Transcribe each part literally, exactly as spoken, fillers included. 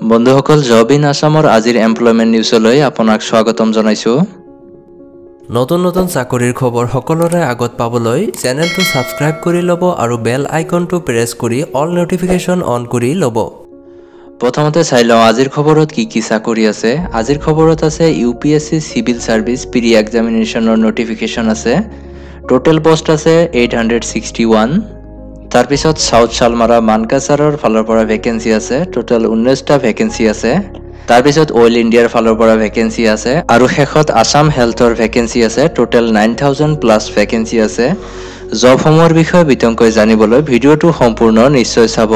বন্ধুসকল job in আসামৰ আজিৰ employment নিউজলৈ আপোনাক স্বাগতম জনাইছো। নতুন নতুন চাকৰিৰ খবৰ সকলোৰে আগত পাবলৈ চেনেলটো সাবস্ক্ৰাইব কৰি লব আৰু বেল আইকনটো প্ৰেছ কৰি অল নোটিফিকেশন অন কৰি লব। প্ৰথমতে চাই লওঁ আজিৰ খবৰত কি কি চাকৰি আছে। আজিৰ খবৰত আছে U P S C civil service pre এক্সামিনেশনৰ নোটিফিকেশন আছে। টোটেল পোষ্ট আছে eight hundred sixty-one। তাৰপিছত সাউথ সালমাৰা মানকাচাৰৰ ফালৰ পৰা ভেকেন্সি আছে। টোটেল ঊনৈশটা ভেকেন্সি আছে। তাৰপিছত অইল ইণ্ডিয়াৰ ফালৰ পৰা ভেকেন্সি আছে আৰু শেষত আসাম হেল্থৰ ভেকেন্সি আছে। Total nine thousand plus vacancy আছে। জবসমূহৰ বিষয়ে বিতংকৈ জানিবলৈ ভিডিঅ'টো সম্পূৰ্ণ নিশ্চয় চাব।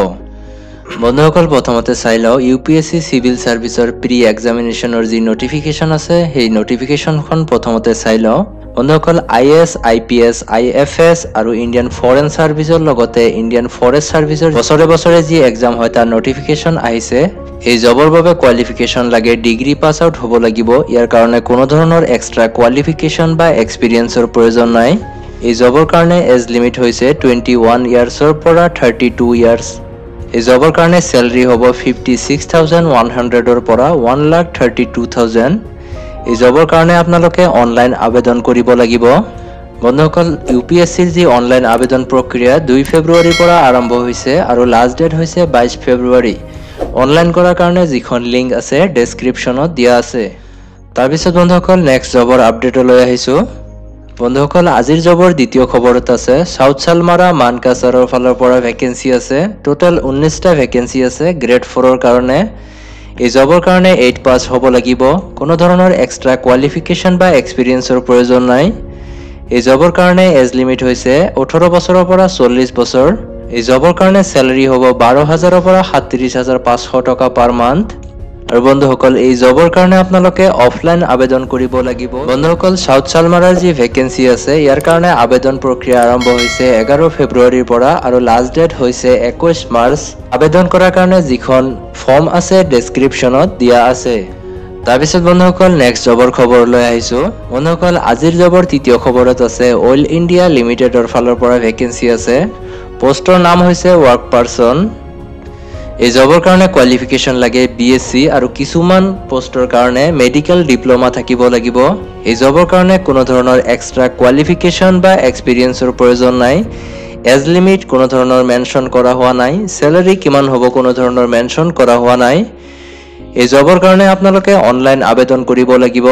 বন্ধুসকল প্ৰথমতে চাই লওঁ U P S C civil সাৰ্ভিসৰ প্ৰি এক্সামিনেশনৰ যি নোটিফিকেশন আছে সেই নোটিফিকেশনখন প্ৰথমতে চাই লওঁ। বন্ধুসকল I A S, I P S, I F S আৰু ইণ্ডিয়ান ফৰেন সাৰ্ভিসৰ লগতে ইণ্ডিয়ান ফৰেষ্ট সাৰ্ভিসৰ বছৰে বছৰে যি এক্সাম হয় তাৰ নোটিফিকেশন আহিছে। এই জবৰ বাবে কোৱালিফিকেশন লাগে ডিগ্ৰী পাস আউট হ'ব লাগিব। ইয়াৰ কাৰণে কোনো ধৰণৰ এক্সট্ৰা কোৱালিফিকেশন বা এক্সপিৰিয়েন্সৰ প্ৰয়োজন নাই। এই জবৰ কাৰণে এজ লিমিট হৈছে twenty-one ইয়াৰ্ছৰ পৰা thirty-two ইয়াৰ্ছ। এই জবৰ কাৰণে স্যালাৰি হ'ব fifty-six thousand one hundred ৰ পৰা one lakh thirty-two thousand। এই জবৰ কাৰণে আপোনালোকে অনলাইন আবেদন কৰিব লাগিব। বন্ধুসকল ইউ পি এছ চিৰ যি অনলাইন আবেদন প্ৰক্ৰিয়া দুই ফেব্ৰুৱাৰীৰ পৰা আৰম্ভ হৈছে আৰু লাষ্ট ডেট হৈছে বাইশ ফেব্ৰুৱাৰী। অনলাইন কৰাৰ কাৰণে যিখন লিংক আছে ডেসক্ৰিপচনত দিয়া আছে। তাৰপিছত বন্ধুসকল নেক্সট জবৰ আপডেটলৈ আহিছো। বন্ধুসকল আজিৰ জবৰ দ্বিতীয় খবৰত আছে সাউথ সালমাৰা মানকাচাৰৰ ফালৰ পৰা ভেকেন্সি আছে। টোটেল ঊনৈশটা ভেকেন্সি আছে গ্ৰেড four ৰ কাৰণে। এই জবৰ কাৰণে eight পাস হ'ব লাগিব। কোনো ধৰণৰ এক্সট্ৰা কোৱালিফিকেশন বা এক্সপিৰিয়েন্সৰ প্ৰয়োজন নাই। এই জবৰ কাৰণে এজ লিমিট হৈছে eighteen বছৰৰ পৰা forty বছৰ। এই জবৰ কাৰণে স্যালাৰি হ'ব twelve thousand ৰ পৰা thirty-seven thousand five hundred টকা পাৰ মান্থ। আৰু বন্ধুসকল এই জবৰ কাৰণে আপোনালোকে অফলাইন আবেদন কৰিব লাগিব। বন্ধুসকল সাউথ সালমাৰাৰ যি ভেকেন্সি আছে ইয়াৰ কাৰণে আবেদন প্ৰক্ৰিয়া আৰম্ভ হৈছে এঘাৰ ফেব্ৰুৱাৰীৰ পৰা আৰু লাষ্ট ডেট হৈছে একৈশ মাৰ্চ। আবেদন কৰাৰ কাৰণে যিখন ফৰ্ম আছে ডেসক্ৰিপচনত দিয়া আছে। তাৰপিছত বন্ধুসকল নেক্সট জবৰ খবৰলৈ আহিছো। বন্ধুসকল আজিৰ জবৰ তৃতীয় খবৰত আছে অইল ইণ্ডিয়া লিমিটেডৰ ফালৰ পৰা ভেকেন্সি আছে। পোষ্টৰ নাম হৈছে ৱৰ্ক পাৰ্চন। এই জবৰ কাৰণে কোৱালিফিকেশন লাগে বি এছ চি আৰু কিছুমান পোষ্টৰ কাৰণে মেডিকেল ডিপ্লোমা থাকিব লাগিব। এই জবৰ কাৰণে কোনো ধৰণৰ এক্সট্ৰা কোৱালিফিকেশন বা এক্সপিৰিয়েন্সৰ প্ৰয়োজন নাই। এজ লিমিট কোনো ধৰণৰ মেনশন কৰা হোৱা নাই। স্যালাৰি কিমান হ'ব কোনো ধৰণৰ মেনশন কৰা হোৱা নাই। এই জবৰ কাৰণে আপোনালোকে অনলাইন আবেদন কৰিব লাগিব।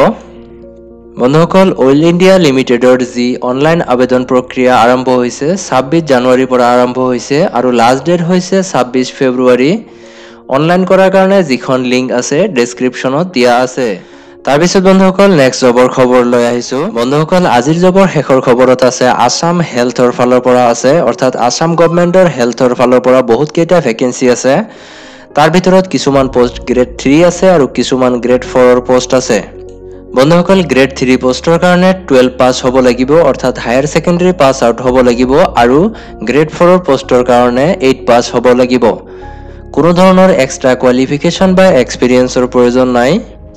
বন্ধুসকল অইল ইণ্ডিয়া লিমিটেডৰ যি অনলাইন আবেদন প্ৰক্ৰিয়া আৰম্ভ হৈছে ছাব্বিশ জানুৱাৰীৰ পৰা আৰম্ভ হৈছে আৰু লাষ্ট ডেট হৈছে ছাব্বিশ ফেব্ৰুৱাৰী। অনলাইন কৰাৰ কাৰণে যিখন লিংক আছে ডেসক্ৰিপচনত দিয়া আছে। তাৰপিছত বন্ধুসকল নেক্সট জবৰ খবৰ লৈ আহিছো। বন্ধুসকল আজিৰ জবৰ শেষৰ খবৰত আছে আসাম হেল্থৰ ফালৰ পৰা আছে, অৰ্থাৎ আসাম গভৰ্ণমেণ্টৰ হেল্থৰ ফালৰ পৰা বহুত কেইটা ভেকেন্সি আছে। তাৰ ভিতৰত কিছুমান পোষ্ট গ্ৰেড three আছে আৰু কিছুমান গ্ৰেড four ৰ পোষ্ট আছে। বন্ধুসকল গ্ৰেড three পোষ্টৰ কাৰণে twelve পাস হ'ব লাগিব, অৰ্থাৎ হায়াৰ সেকেন্ডাৰী পাস আউট হ'ব লাগিব আৰু গ্ৰেড four ৰ পোষ্টৰ কাৰণে eight পাস হ'ব লাগিব। কোনো ধৰণৰ এক্সট্ৰা কোৱালিফিকেশন বা এক্সপিৰিয়েন্সৰ প্ৰয়োজন নাই।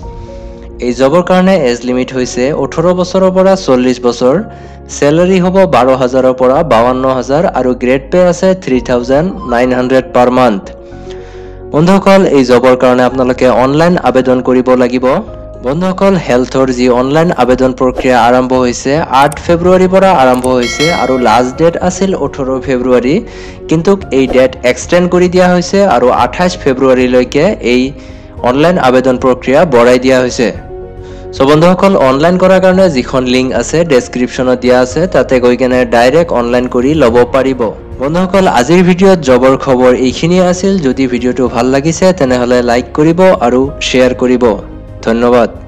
এই জবৰ কাৰণে এজ লিমিট হৈছে eighteen বছৰৰ পৰা forty বছৰ। স্যালাৰি হ'ব twelve thousand ৰ পৰা fifty thousand আৰু গ্ৰেড পে আছে three thousand nine hundred per month. বন্ধুসকল এই জবৰ কাৰণে আপোনালোকে অনলাইন আবেদন কৰিব লাগিব। বন্ধুসকল হেল্থৰ যি অনলাইন আবেদন প্ৰক্ৰিয়া আৰম্ভ হৈছে eight ফেব্ৰুৱাৰীৰ পৰা আৰম্ভ হৈছে আৰু লাষ্ট ডেট আছিল eighteen ফেব্ৰুৱাৰী, কিন্তু এই ডেট এক্সটেন্ড কৰি দিয়া হৈছে আৰু twenty-eight ফেব্ৰুৱাৰীলৈকে এই অনলাইন আবেদন প্ৰক্ৰিয়া বঢ়াই দিয়া হৈছে। সো বন্ধুসকল অনলাইন কৰাৰ কাৰণে যিখন লিংক আছে ডেসক্ৰিপচনত দিয়া আছে তাতে গৈ কেনে ডাইৰেক্ট অনলাইন কৰি ল'ব পাৰিব। বন্ধুসকল আজিৰ ভিডিঅ'ত জবৰ খবৰ এইখিনি আছিল। যদি ভিডিঅ'টো ভাল লাগিছে তেনেহলে লাইক কৰিব আৰু শ্বেয়াৰ কৰিব। ধন্যবাদ।